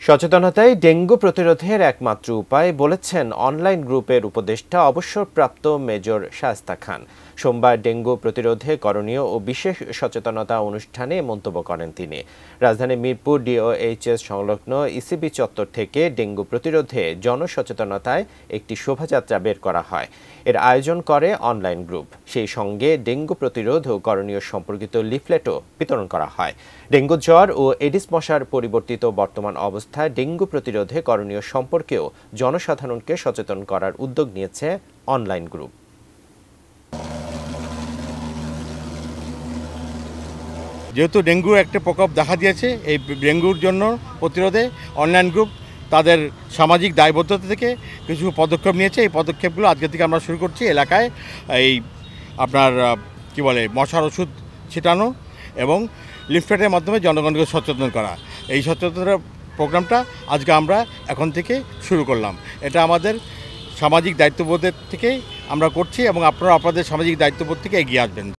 সচেতনতায় dengue প্রতিরোধের একমাত্র উপায় বলেছেন অনলাইন গ্রুপের উপদেষ্টা অবসরপ্রাপ্ত মেজর শায়েস্তা খান। সোমবার ডেঙ্গু প্রতিরোধে করণীয় ও বিশেষ সচেতনতা অনুষ্ঠানে মন্তব্য করেন তিনি। রাজধানীর মিরপুর ডিওএইচএস সংলগ্ন ইসিবি চত্বর থেকে ডেঙ্গু প্রতিরোধে জনসচেতনতায় একটি শোভাযাত্রা বের করা হয়। এর আয়োজন করে অনলাইন গ্রুপ। সেই সঙ্গে ডেঙ্গু প্রতিরোধ ও করণীয় সম্পর্কিত লিফলেটও বিতরণ করা হয়। ডেঙ্গু জ্বর ও এডিস মশার পরিবর্তিত বর্তমান অবস্থায় ডেঙ্গু প্রতিরোধে করণীয় সম্পর্কেও জনসাধারণকে সচেতন করার উদ্যোগ নিয়েছে অনলাইন গ্রুপ। যেহেতু ডেঙ্গুর একটা প্রকোপ দেখা দিয়েছে, এই ডেঙ্গুর জন্য প্রতিরোধে অনলাইন গ্রুপ তাদের সামাজিক দায়বদ্ধতা থেকে কিছু পদক্ষেপ নিয়েছে। এই পদক্ষেপগুলো আজকে থেকে আমরা শুরু করছি। এলাকায় এই আপনার মশার ওষুধ ছিটানো এবং লিফলেটের মাধ্যমে জনগণকে সচেতন করা। এই সচেতনতা প্রোগ্রামটা আজকে আমরা এখন থেকে শুরু করলাম। এটা আমাদের সামাজিক দায়িত্ববোধের থেকেই আমরা করছি এবং আপনারা আপনাদের সামাজিক দায়িত্ববোধ থেকে এগিয়ে আসবেন।